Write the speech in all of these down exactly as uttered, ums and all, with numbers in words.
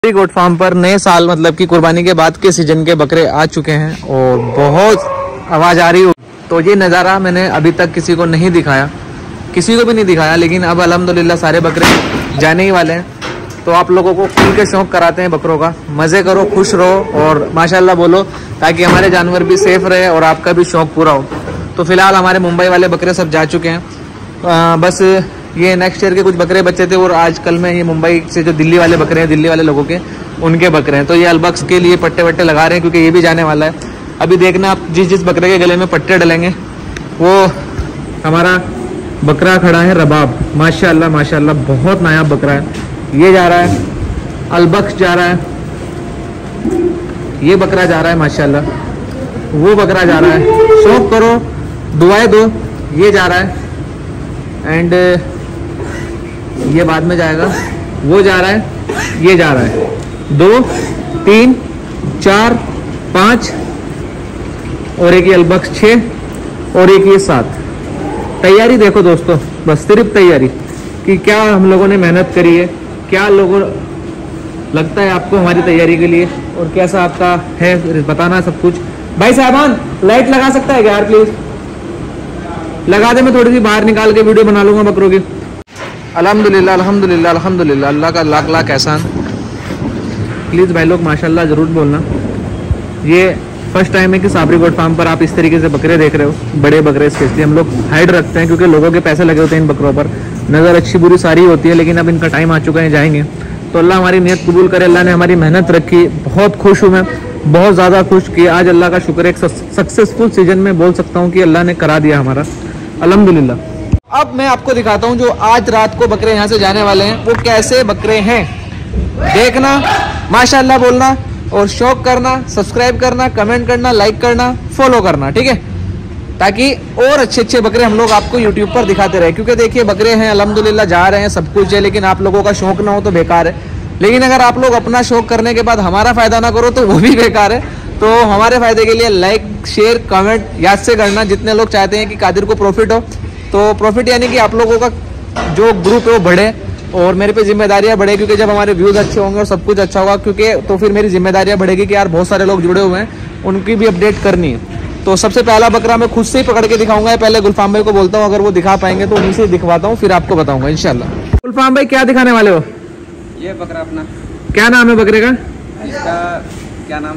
Goat farm पर नए साल मतलब कि कुर्बानी के बाद के सीजन के बकरे आ चुके हैं और बहुत आवाज़ आ रही हो। तो ये नज़ारा मैंने अभी तक किसी को नहीं दिखाया, किसी को भी नहीं दिखाया, लेकिन अब अल्हम्दुलिल्लाह सारे बकरे जाने ही वाले हैं। तो आप लोगों को खुल के शौक कराते हैं बकरों का। मज़े करो, खुश रहो और माशाल्लाह बोलो, ताकि हमारे जानवर भी सेफ रहे और आपका भी शौक पूरा हो। तो फिलहाल हमारे मुंबई वाले बकरे सब जा चुके हैं। आ, बस ये नेक्स्ट ईयर के कुछ बकरे बच्चे थे और आज कल में ये मुंबई से जो दिल्ली वाले बकरे हैं, दिल्ली वाले लोगों के, उनके बकरे हैं। तो ये अलबक्स के लिए पट्टे वट्टे लगा रहे हैं क्योंकि ये भी जाने वाला है। अभी देखना आप, जिस जिस बकरे के गले में पट्टे डलेंगे वो हमारा बकरा खड़ा है रबाब। माशाल्लाह माशाल्लाह बहुत नायाब बकरा है। ये जा रहा है, अलबक्स जा रहा है, ये बकरा जा रहा है माशाल्लाह, वो बकरा जा रहा है। शौक करो, दुआएं दो। ये जा रहा है एंड ये बाद में जाएगा, वो जा रहा है, ये जा रहा है। दो, तीन, चार, पाँच और एक ये अलबक्स छः और एक ये सात। तैयारी देखो दोस्तों, बस सिर्फ तैयारी कि क्या हम लोगों ने मेहनत करी है, क्या लोगों लगता है आपको हमारी तैयारी के लिए और कैसा आपका है बताना सब कुछ। भाई साहबान लाइट लगा सकता है क्या यार, प्लीज लगा दे, मैं थोड़ी सी बाहर निकाल के वीडियो बना लूंगा बकरों की। अल्हम्दुलिल्लाह अल्हम्दुलिल्लाह अल्हम्दुलिल्लाह, अल्लाह का लाख लाख एहसान। प्लीज़ भाई लोग माशाल्लाह ज़रूर बोलना। ये फर्स्ट टाइम है कि साबरी गोट फार्म पर आप इस तरीके से बकरे देख रहे हो, बड़े बकरे स्पेशली। हम लोग हाइड रखते हैं क्योंकि लोगों के पैसे लगे होते हैं इन बकरों पर, नज़र अच्छी बुरी सारी होती है, लेकिन अब इनका टाइम आ चुका है, जाएंगे। तो अल्लाह हमारी नियत कबूल करे। अल्लाह ने हमारी मेहनत रखी, बहुत खुश हूँ मैं, बहुत ज़्यादा खुश कि आज अल्लाह का शुक्र है, एक सक्सेसफुल सीजन में बोल सकता हूँ कि अल्लाह ने करा दिया हमारा, अल्हम्दुलिल्लाह। अब मैं आपको दिखाता हूँ जो आज रात को बकरे यहाँ से जाने वाले हैं वो कैसे बकरे हैं। देखना, माशाल्लाह बोलना और शौक करना, सब्सक्राइब करना, कमेंट करना, लाइक करना, फॉलो करना, ठीक है, ताकि और अच्छे अच्छे बकरे हम लोग आपको यूट्यूब पर दिखाते रहे। क्योंकि देखिए बकरे हैं अल्हम्दुलिल्लाह, जा रहे हैं, सब कुछ है, लेकिन आप लोगों का शौक ना हो तो बेकार है। लेकिन अगर आप लोग अपना शौक करने के बाद हमारा फ़ायदा ना करो तो वो भी बेकार है। तो हमारे फ़ायदे के लिए लाइक, शेयर, कमेंट याद से करना। जितने लोग चाहते हैं कि कादिर को प्रॉफिट हो, तो प्रॉफिट यानी कि आप लोगों का जो ग्रुप है वो बढ़े और मेरे पे जिम्मेदारियां बढ़े, क्योंकि जब हमारे व्यूज़ अच्छे होंगे और सब कुछ अच्छा होगा, क्योंकि तो फिर मेरी जिम्मेदारियां बढ़ेगी कि यार बहुत सारे लोग जुड़े हुए हैं, उनकी भी अपडेट करनी है। तो सबसे पहला बकरा मैं खुद से ही पकड़ के दिखाऊंगा। पहले गुलफाम भाई को बोलता हूँ, अगर वो दिखा पाएंगे तो उन्हीं से दिखवाता हूँ, फिर आपको बताऊंगा इंशाल्लाह। गुलफाम भाई क्या दिखाने वाले हो? ये बकरा अपना, क्या नाम है बकरे का? इसका क्या नाम?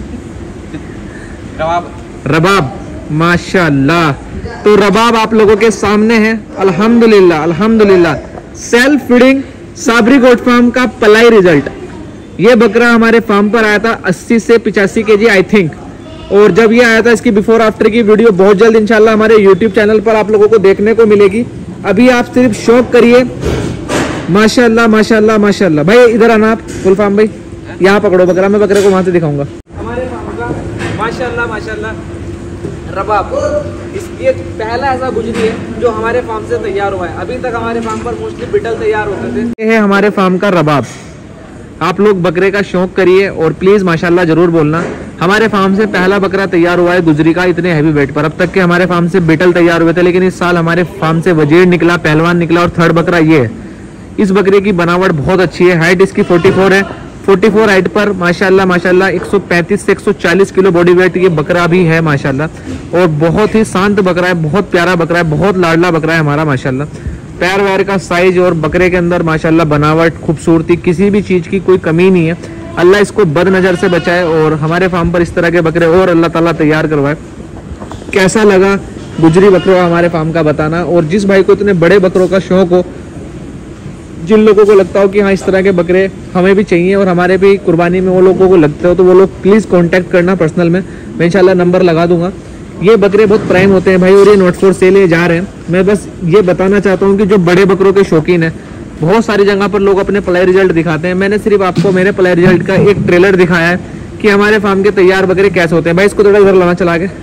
रबाब। रबाब, माशाल्लाह। तो रबाब आप लोगों के सामने है, अल्हम्दुलिल्लाह अल्हम्दुलिल्लाह। Self feeding Sabri goat farm का पलाई रिजल्ट। ये बकरा हमारे फार्म पर आया था अस्सी से पिचासी के जी आई थिंक, और जब ये आया था इसकी बिफोर आफ्टर की वीडियो बहुत जल्द इंशाल्लाह हमारे यूट्यूब चैनल पर आप लोगों को देखने को मिलेगी। अभी आप सिर्फ शौक करिए। माशाल्लाह माशाल्लाह माशाल्लाह। भाई इधर आना आप, गुलफाम भाई यहाँ पकड़ो बकरा, मैं बकरे को वहां से दिखाऊंगा। हमारे फार्म का माशाल्लाह माशाल्लाह रबाब, ये पहला ऐसा गुजरी है जो हमारे फार्म से तैयार हुआ है। अभी तक हमारे फार्म पर मोस्टली बिटल तैयार होते थे। ये है हमारे फार्म का रबाब। आप लोग बकरे का शौक करिए और प्लीज माशाल्लाह जरूर बोलना। हमारे फार्म से पहला बकरा तैयार हुआ है गुजरी का, इतने हैवी वेट पर। अब तक के हमारे फार्म से बिटल तैयार हुए थे, लेकिन इस साल हमारे फार्म से वजीर निकला, पहलवान निकला और थर्ड बकरा ये है। इस बकरे की बनावट बहुत अच्छी है। हाइट इसकी चौवालीस है, चौवालीस हाइट पर माशाल्लाह माशाल्लाह एक सौ पैंतीस से एक सौ चालीस किलो बॉडी वेट ये बकरा भी है माशाल्लाह। और बहुत ही शांत बकरा है, बहुत प्यारा बकरा है, बहुत लाडला बकरा है हमारा माशाल्लाह। पैर वैर का साइज और बकरे के अंदर माशाल्लाह बनावट, खूबसूरती, किसी भी चीज़ की कोई कमी नहीं है। अल्लाह इसको बद नज़र से बचाए और हमारे फार्म पर इस तरह के बकरे और अल्लाह ताला तैयार करवाए। कैसा लगा गुजरी बकरों हमारे फार्म का बताना। और जिस भाई को इतने बड़े बकरों का शौक हो, जिन लोगों को लगता हो कि हाँ इस तरह के बकरे हमें भी चाहिए और हमारे भी कुर्बानी में वो लोगों को लगते हो, तो वो लोग प्लीज़ कांटेक्ट करना पर्सनल में, मैं इंशाल्लाह नंबर लगा दूंगा। ये बकरे बहुत प्राइम होते हैं भाई और ये नॉट फॉर सेल ये जा रहे हैं। मैं बस ये बताना चाहता हूँ कि जो बड़े बकरों के शौकीन है, बहुत सारी जगह पर लोग अपने पलाई रिजल्ट दिखाते हैं। मैंने सिर्फ आपको मेरे पलाई रिजल्ट का एक ट्रेलर दिखाया है कि हमारे फार्म के तैयार बकरे कैसे होते हैं। भाई इसको थोड़ा इधर लाना चला के,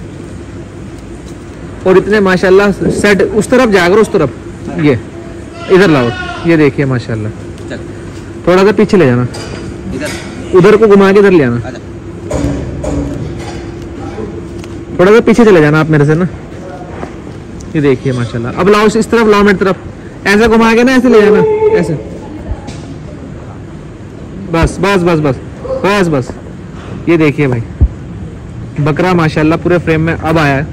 और इतने माशाल्लाह सेट उस तरफ जाकर उस तरफ, ये इधर लाओ, ये देखिए माशाल्लाह। थोड़ा सा पीछे ले जाना, इधर उधर को घुमा के इधर ले आना, थोड़ा सा पीछे चले जाना आप मेरे से ना। ये देखिए माशाल्लाह। अब लाओ इस तरफ, लाओ मेरी तरफ, ऐसा घुमा के ना ऐसे ले जाना, ऐसे बस बस बस बस बस बस। ये देखिए भाई बकरा माशाल्लाह पूरे फ्रेम में अब आया है।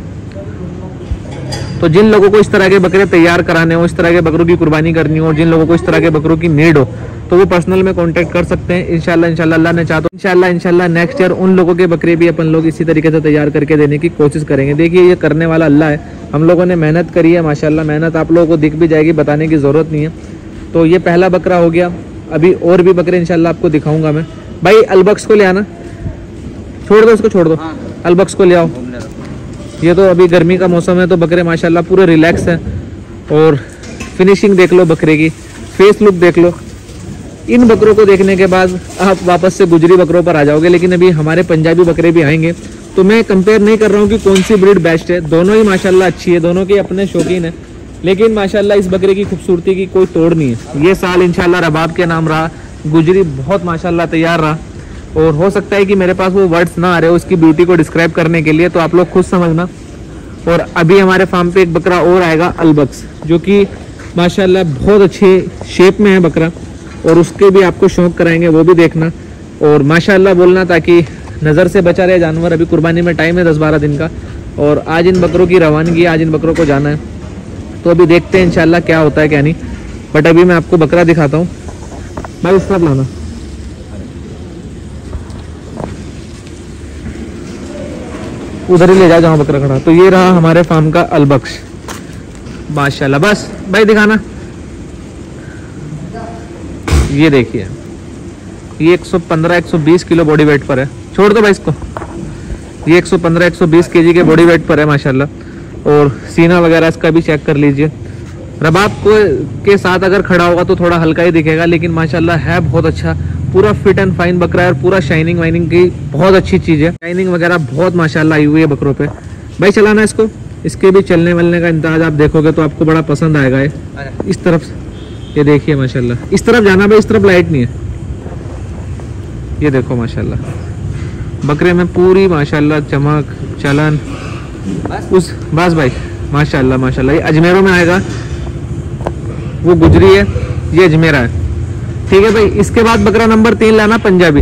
तो जिन लोगों को इस तरह के बकरे तैयार कराने हो, इस तरह के बकरों की कुर्बानी करनी हो, जिन लोगों को इस तरह के बकरों की नीड हो, तो वो पर्सनल में कांटेक्ट कर सकते हैं। इंशाल्लाह इंशाल्लाह अल्लाह ने चाहा तो इंशाल्लाह इंशाल्लाह नेक्स्ट ईयर उन लोगों के बकरे भी अपन लोग इसी तरीके से तैयार करके देने की कोशिश करेंगे। देखिए ये करने वाला अल्लाह है, हम लोगों ने मेहनत करी है माशाल्लाह, मेहनत आप लोगों को दिख भी जाएगी, बताने की ज़रूरत नहीं है। तो ये पहला बकरा हो गया, अभी और भी बकरे इंशाल्लाह आपको दिखाऊंगा मैं। भाई अलबक्स को ले आना, छोड़ दो उसको, छोड़ दो, अलबक्स को ले आओ। ये तो अभी गर्मी का मौसम है तो बकरे माशाल्लाह पूरे रिलैक्स हैं। और फिनिशिंग देख लो बकरे की, फेस लुक देख लो। इन बकरों को देखने के बाद आप वापस से गुजरी बकरों पर आ जाओगे, लेकिन अभी हमारे पंजाबी बकरे भी आएंगे। तो मैं कंपेयर नहीं कर रहा हूँ कि कौन सी ब्रीड बेस्ट है, दोनों ही माशाल्लाह अच्छी है, दोनों के अपने शौकीन है, लेकिन माशाल्लाह इस बकरे की खूबसूरती की कोई तोड़ नहीं है। ये साल इंशाल्लाह रबाब के नाम रहा, गुजरी बहुत माशाल्लाह तैयार रहा। और हो सकता है कि मेरे पास वो वर्ड्स ना आ रहे हो उसकी ब्यूटी को डिस्क्राइब करने के लिए, तो आप लोग खुद समझना। और अभी हमारे फार्म पे एक बकरा और आएगा अलबक्स, जो कि माशाल्लाह बहुत अच्छे शेप में है बकरा, और उसके भी आपको शौक कराएंगे, वो भी देखना। और माशाल्लाह बोलना ताकि नज़र से बचा रहे जानवर। अभी कुर्बानी में टाइम है दस बारह दिन का, और आज इन बकरों की रवानगी, आज इन बकरों को जाना है। तो अभी देखते हैं इंशाल्लाह क्या होता है क्या नहीं। बट अभी मैं आपको बकरा दिखाता हूँ। भाई इस तरफ लाना, उधर ही ले जाओ जहाँ बकरा खड़ा। तो ये रहा हमारे फार्म का अलबक्स माशाल्लाह। बस भाई दिखाना। ये देखिए ये एक सौ पंद्रह एक सौ बीस किलो बॉडी वेट पर है। छोड़ दो भाई इसको। ये एक सौ पंद्रह एक सौ बीस केजी के बॉडी वेट पर है माशाल्लाह। और सीना वगैरह इसका भी चेक कर लीजिए। रबाब को के साथ अगर खड़ा होगा तो थोड़ा हल्का ही दिखेगा, लेकिन माशाल्लाह है बहुत अच्छा, पूरा फिट एंड फाइन बकरा है, और पूरा शाइनिंग वाइनिंग की बहुत अच्छी चीज़ है। शाइनिंग वगैरह बहुत माशाल्लाह आई हुई है बकरों पे। भाई चलाना इसको, इसके भी चलने वलने का इंतजाज आप देखोगे तो आपको बड़ा पसंद आएगा। ये इस तरफ से, ये देखिए माशाल्लाह, इस तरफ जाना भाई, इस तरफ लाइट नहीं है। ये देखो माशाल्लाह बकरे में पूरी माशाल्लाह चमक चलन उस बस भाई माशाल्लाह माशाल्लाह। ये अजमेरों में आएगा, वो गुजरी है, ये अजमेरा है। ठीक है भाई। इसके बाद बकरा नंबर तीन लाना पंजाबी।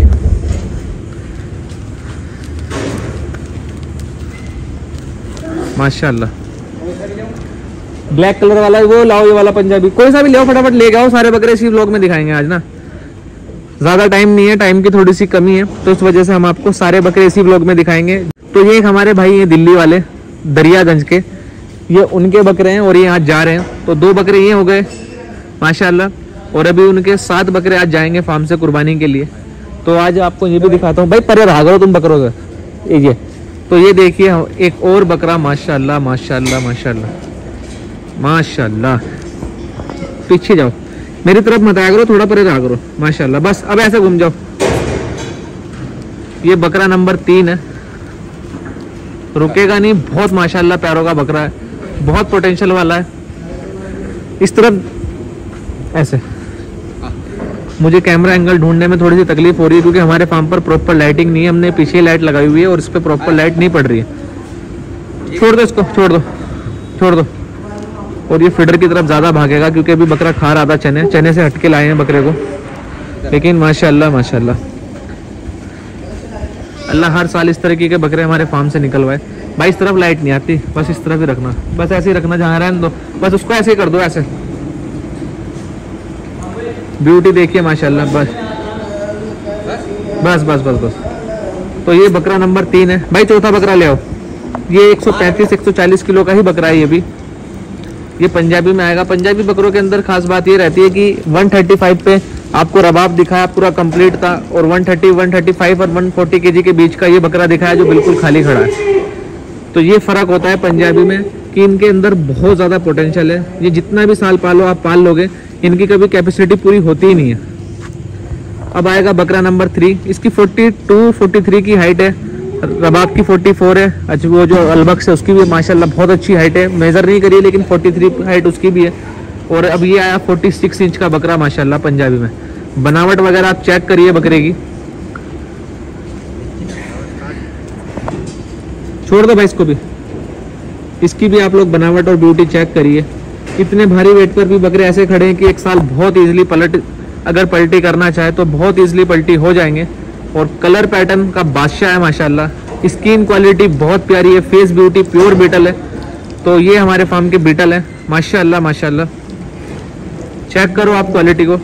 माशाल्लाह ब्लैक कलर वाला वो लाओ, ये वाला पंजाबी, कोई सा भी ले आओ, फटाफट ले आओ। सारे बकरे इसी व्लॉग में दिखाएंगे आज ना, ज़्यादा टाइम नहीं है, टाइम की थोड़ी सी कमी है, तो इस वजह से हम आपको सारे बकरे इसी व्लॉग में दिखाएंगे। तो ये एक हमारे भाई हैं दिल्ली वाले, दरियागंज के, ये उनके बकरे हैं और ये आज जा रहे हैं। तो दो बकरे ये हो गए माशाल्लाह, और अभी उनके सात बकरे आज जाएंगे फार्म से कुर्बानी के लिए। तो आज आपको ये भी दिखाता हूँ। भाई परे भाग रहो तुम बकरों से। ये तो ये देखिए एक और बकरा माशाल्लाह माशाल्लाह माशाल्लाह माशाल्लाह। पीछे जाओ, मेरी तरफ मत आया करो, थोड़ा परे रहा करो माशाल्लाह। बस अब ऐसे घूम जाओ। ये बकरा नंबर तीन है, रुकेगा नहीं, बहुत माशाल्लाह प्यारों का बकरा है, बहुत पोटेंशियल वाला है। इस तरफ ऐसे, मुझे कैमरा एंगल ढूंढने में थोड़ी सी तकलीफ हो रही है क्योंकि हमारे फार्म पर प्रॉपर लाइटिंग नहीं है। हमने पीछे लाइट लगाई हुई है और इस पर प्रॉपर लाइट नहीं पड़ रही है। छोड़ दो इसको, छोड़ दो छोड़ दो। और ये फीडर की तरफ ज़्यादा भागेगा क्योंकि अभी बकरा खा रहा था चने, चने से हटके लाए हैं बकरे को। लेकिन माशाल्लाह माशाल्लाह अल्लाह हर साल इस तरीके के बकरे हमारे फार्म से निकलवाए। भाई इस तरफ लाइट नहीं आती, बस इस तरफ ही रखना, बस ऐसे ही रखना, जहाँ रहने दो, बस उसको ऐसे ही कर दो, ऐसे। ब्यूटी देखिए माशाल्लाह। बस बस बस बस बस। तो ये बकरा नंबर तीन है। भाई चौथा बकरा ले आओ। ये एक सौ पैंतीस एक सौ चालीस किलो का ही बकरा है ये भी। ये पंजाबी में आएगा। पंजाबी बकरों के अंदर खास बात ये रहती है कि एक सौ पैंतीस पे आपको रबाब दिखाया पूरा कंप्लीट था, और एक सौ तीस, एक सौ पैंतीस और एक सौ चालीस केजी के बीच का ये बकरा दिखाया जो बिल्कुल खाली खड़ा है। तो ये फर्क होता है पंजाबी में कि इनके अंदर बहुत ज़्यादा पोटेंशियल है। ये जितना भी साल पालो आप पाल लोगे, इनकी कभी कैपेसिटी पूरी होती ही नहीं है। अब आएगा बकरा नंबर थ्री। इसकी बयालीस, तैंतालीस की हाइट है, रबाब की चौवालीस है। अच्छा वो जो अलबक्स है उसकी भी माशाल्लाह बहुत अच्छी हाइट है, मेजर नहीं करी लेकिन तैंतालीस हाइट उसकी भी है। और अब ये आया छियालीस इंच का बकरा माशाल्लाह पंजाबी में। बनावट वगैरह आप चेक करिए बकरे की। छोड़ दो भाई इसको भी, इसकी भी आप लोग बनावट और ब्यूटी चेक करिए। इतने भारी वेट पर भी बकरे ऐसे खड़े हैं कि एक साल बहुत इजीली पलट अगर पलटी करना चाहे तो बहुत ईजिली पलटी हो जाएंगे। और कलर पैटर्न का बादशाह है माशाल्लाह। स्किन क्वालिटी बहुत प्यारी है, फेस ब्यूटी प्योर बीटल है। तो ये हमारे फार्म के बीटल है माशाल्लाह माशाल्लाह। चेक करो आप क्वालिटी को,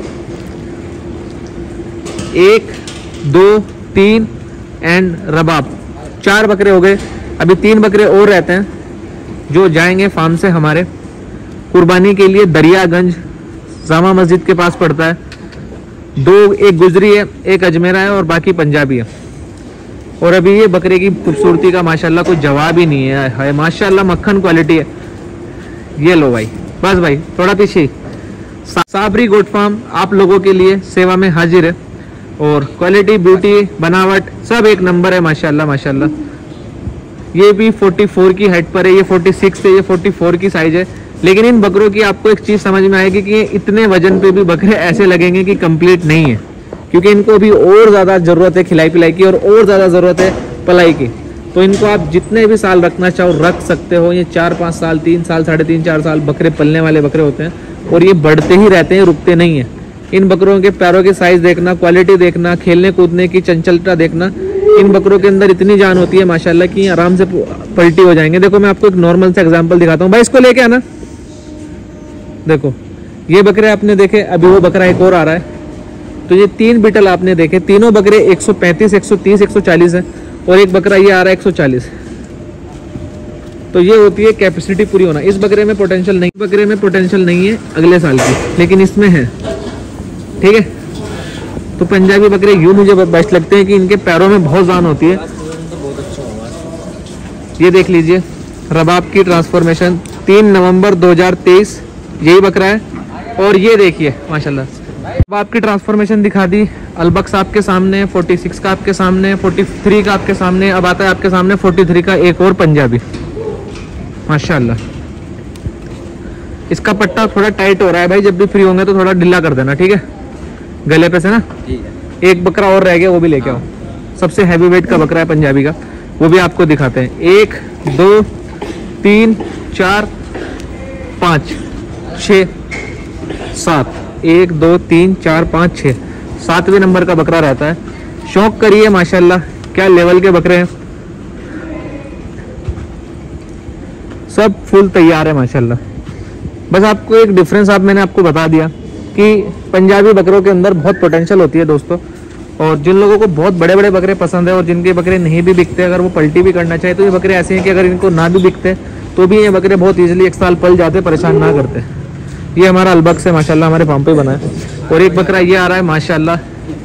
एक दो तीन एंड रबाब, चार बकरे हो गए। अभी तीन बकरे और रहते हैं जो जाएंगे फार्म से हमारे कुर्बानी के लिए। दरियागंज जामा मस्जिद के पास पड़ता है। दो, एक गुजरी है, एक अजमेरा है और बाकी पंजाबी है। और अभी ये बकरे की खूबसूरती का माशाल्लाह कोई जवाब ही नहीं है, है माशाल्लाह मक्खन क्वालिटी है। ये लो भाई, बस भाई थोड़ा पीछे। साबरी गोट फार्म आप लोगों के लिए सेवा में हाजिर है और क्वालिटी ब्यूटी बनावट सब एक नंबर है माशाल्लाह माशाल्लाह। ये भी चौवालीस की हाइट पर है, ये छियालीस है, ये चौवालीस की साइज है। लेकिन इन बकरों की आपको एक चीज समझ में आएगी कि इतने वजन पे भी बकरे ऐसे लगेंगे कि कंप्लीट नहीं है, क्योंकि इनको अभी और ज़्यादा ज़रूरत है खिलाई पिलाई की और और ज़्यादा ज़रूरत है पलाई की। तो इनको आप जितने भी साल रखना चाहो रख सकते हो। ये चार पाँच साल, तीन साल, साढ़े तीन चार साल बकरे पलने वाले बकरे होते हैं और ये बढ़ते ही रहते हैं, रुकते नहीं हैं। इन बकरों के पैरों की साइज़ देखना, क्वालिटी देखना, खेलने कूदने की चंचलता देखना। इन बकरों के अंदर इतनी जान होती है माशाल्लाह कि आराम से पलटी हो जाएंगे। देखो मैं आपको एक नॉर्मल से एग्जांपल दिखाता हूँ भाई, इसको लेके आना। देखो ये बकरे आपने देखे, अभी वो बकरा एक और आ रहा है। तो ये तीन बीटल आपने देखे, तीनों बकरे एक सौ पैंतीस, एक सौ तीस, एक सौ चालीस है और एक बकरा ये आ रहा है एक सौ चालीस। तो ये होती है कैपेसिटी पूरी होना। इस बकरे में पोटेंशियल नहीं, बकरे में पोटेंशियल नहीं है अगले साल की, लेकिन इसमें है। ठीक है, तो पंजाबी बकरे यूँ मुझे बेस्ट लगते हैं कि इनके पैरों में बहुत जान होती है। ये देख लीजिए रबाब की ट्रांसफॉर्मेशन, तीन नवंबर दो हज़ार तेईस यही बकरा है। और ये देखिए माशाल्लाह रबाब की ट्रांसफॉर्मेशन दिखा दी। अलबक्स आपके सामने, छियालीस का आपके सामने, तैंतालीस का आपके सामने, अब आता है आपके सामने तैंतालीस का एक और पंजाबी माशाल्लाह। इसका पट्टा थोड़ा टाइट हो रहा है भाई, जब भी फ्री होंगे तो थोड़ा ढीला कर देना, ठीक है, गले पे से ना। एक बकरा और रह गया, वो भी लेके आओ। सबसे हैवी वेट का बकरा है पंजाबी का, वो भी आपको दिखाते हैं। एक दो तीन चार पाँच छः सात, एक दो तीन चार पाँच छः, सातवें नंबर का बकरा रहता है। शौक करिए माशाल्लाह, क्या लेवल के बकरे हैं, सब फुल तैयार है माशाल्लाह। बस आपको एक डिफरेंस आप मैंने आपको बता दिया कि पंजाबी बकरों के अंदर बहुत पोटेंशियल होती है दोस्तों। और जिन लोगों को बहुत बड़े बड़े बकरे पसंद है और जिनके बकरे नहीं भी बिकते, अगर वो पलटी भी करना चाहे तो ये बकरे ऐसे हैं कि अगर इनको ना भी बिकते तो भी ये बकरे बहुत इजीली एक साल पल जाते, परेशान ना करते। ये हमारा अलबक्स है माशाल्लाह, हमारे फार्म पे बना है। और एक बकरा ये आ रहा है माशाल्लाह।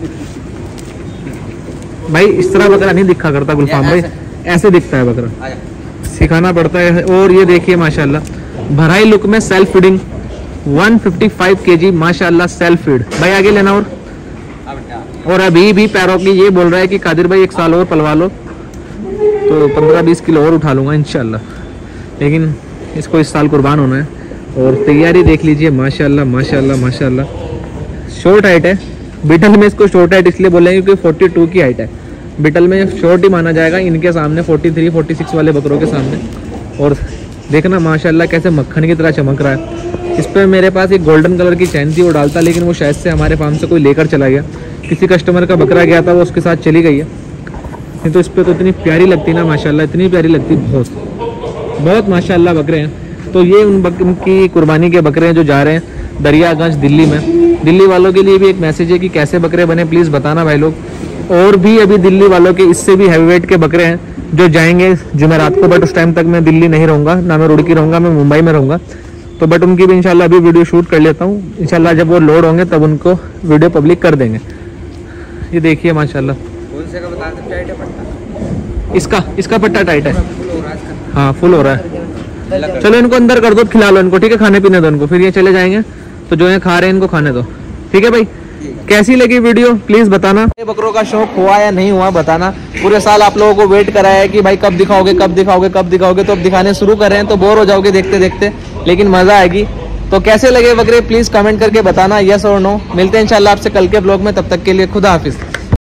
भाई इस तरह बकरा नहीं दिखा करता गुलफाम भाई, ऐसे दिखता है बकरा, सिखाना पड़ता है। और ये देखिए माशाल्लाह भराई लुक में सेल्फ फीडिंग, एक सौ पचपन केजी माशाल्लाह सेल्फ फीड। भाई आगे लेना। और और अभी भी पैरों की ये बोल रहा है कि कादिर भाई एक साल और पलवा लो तो पंद्रह बीस किलो और उठा लूँगा इंशाल्लाह, लेकिन इसको इस साल कुर्बान होना है। और तैयारी देख लीजिए माशाल्लाह माशाल्लाह माशाल्लाह। शॉर्ट हाइट है, बिटल में इसको शॉर्ट हाइट इसलिए बोलेंगे क्योंकि बयालीस की हाइट है, बिटल में शॉर्ट ही माना जाएगा इनके सामने, तैंतालीस, छियालीस वाले बकरों के सामने। और देखना माशाल्लाह कैसे मक्खन की तरह चमक रहा है। इस पर मेरे पास एक गोल्डन कलर की चैन थी, वो डालता, लेकिन वो शायद से हमारे फार्म से कोई लेकर चला गया, किसी कस्टमर का बकरा गया था वो उसके साथ चली गई है। नहीं तो इस पर तो इतनी प्यारी लगती ना माशाल्लाह, इतनी प्यारी लगती, बहुत बहुत माशाल्लाह बकरे हैं। तो ये उन बक उनकी कुर्बानी के बकरे हैं जो जा रहे हैं दरियागंज दिल्ली में। दिल्ली वालों के लिए भी एक मैसेज है कि कैसे बकरे बने प्लीज़ बताना भाई लोग। और भी अभी दिल्ली वालों के इससे भी हैवी वेट के बकरे हैं जो जाएंगे जुमेरात को, बट उस टाइम तक मैं दिल्ली नहीं रहूँगा, ना मैं रुड़की रहूँगा, मैं मुंबई में रहूँगा। तो बट उनकी भी इंशाल्लाह अभी वीडियो शूट कर लेता हूँ, इंशाल्लाह जब वो लोड होंगे तब उनको वीडियो पब्लिक कर देंगे। ये देखिए माशाल्लाह कौन से का बता दो, टाइट है पट्टा? इसका इसका पट्टा टाइट है, फुल हो रहा है इसका। हाँ फुल हो रहा है। चलो इनको अंदर कर दो, खिला लो इनको, ठीक है, खाने पीने दो इनको, फिर ये चले जाएंगे। तो जो है खा रहे हैं इनको खाने दो, ठीक है भाई। कैसी लगी वीडियो प्लीज बताना। बकरों का शौक हुआ या नहीं हुआ बताना। पूरे साल आप लोगों को वेट कराया है कि भाई कब दिखाओगे कब दिखाओगे कब दिखाओगे, तो अब दिखाने शुरू कर रहे हैं, तो बोर हो जाओगे देखते देखते, लेकिन मजा आएगी। तो कैसे लगे बकरे प्लीज कमेंट करके बताना, यस और नो। मिलते हैं इंशाल्लाह आपसे कल के ब्लॉग में, तब तक के लिए खुदा हाफिज।